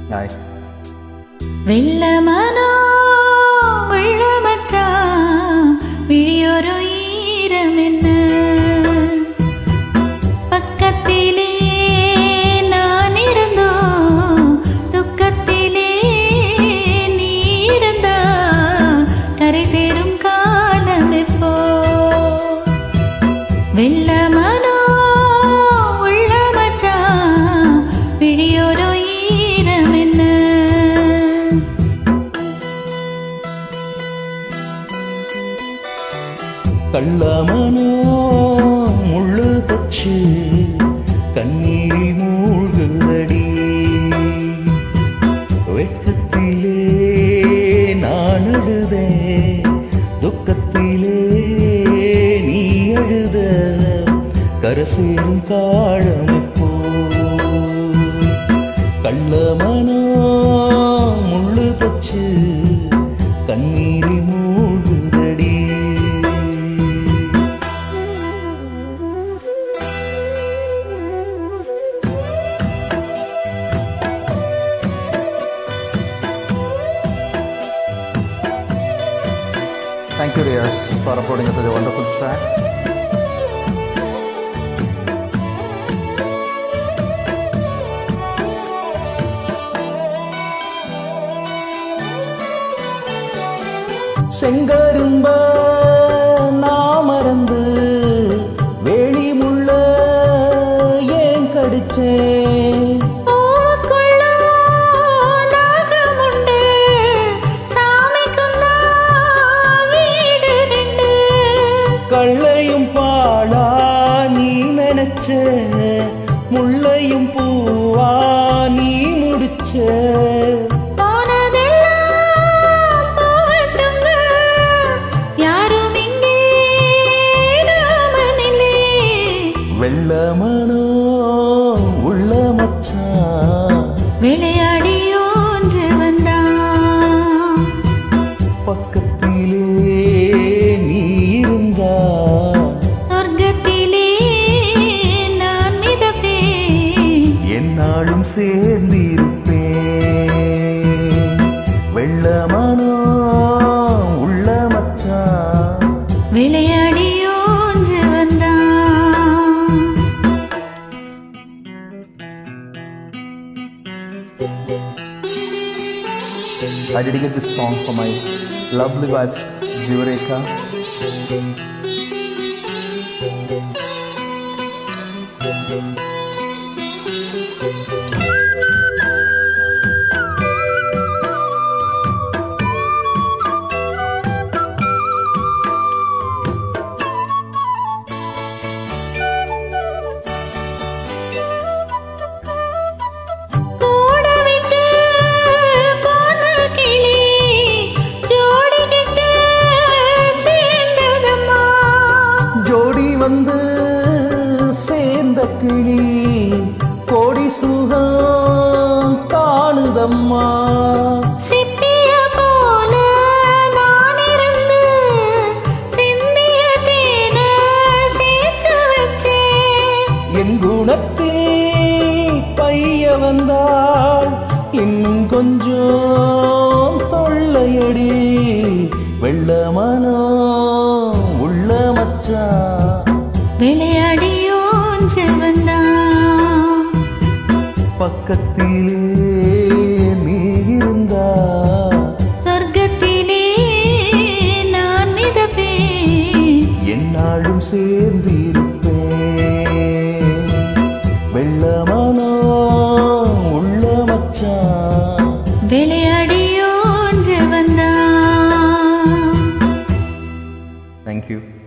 Hi. வெள்ளமனோ உள்ள மச்சான் விழியோரோ ஈரம் என்ன பக்கத்திலே நான் இருந்தோ துக்கத்திலே நீ இருந்தா கரை சேரும் காலம் எப்போ வெள்ளமனோ உள்ள மச்சான் விழியோரோ ஈரம் என்ன கள்ளமனோ முள்ளு தச்சு கண்ணீரில் மூழ்குதடி வெட்கத்திலே நான் அழுதே துக்கத்திலே நீ அழுத கரசேரும் காலம் எப்போ கள்ளமனோ முள்ளு தச்சு கண்ணீரில் மூழ்குதடி. Thank you, Riyaz, for uploading such a wonderful track. செங்கரும்ப நான் மறந்து வேலி முள்ள ஏன் கடிச்சேன் கள்ளையும் பாழா நீ நினைச்ச முள்ளையும் பூவா நீ முடிச்ச வெள்ளமனோ உள்ள மச்சான் விளையாடி ஓஞ்சு வந்தான் பக்கத்திலே நீ இருந்தா சொர்க்கத்திலே நான் மிதப்பேன் என்னாலும் சேர்ந்திருப்பேன் வெள்ளமனோ உள்ள மச்சான் விளையாடி ஓஞ்சு வந்தான். I dedicate this song for my lovely wife, Jivareka. வந்து சேர்ந்த கிளி கோடி சுகம் காணுதம்மா சிப்பிய போல நான் இருந்து சிந்திய தேன சேர்த்து வச்சேன் என் குணத்தில் பைய வந்தாள் இன்னும் கொஞ்சம் தொல்லையடி வெள்ளமனோ உள்ள மச்சான் விளையாடி ஓஞ்சு வந்தான் பக்கத்திலே நீ இருந்தா சொர்க்கத்திலே நான் மிதப்பேன் என்னாலும் சேர்ந்திருப்பேன் வெள்ளமனோ உள்ள மச்சான் விளையாடி ஓஞ்சு வந்தான். Thank you.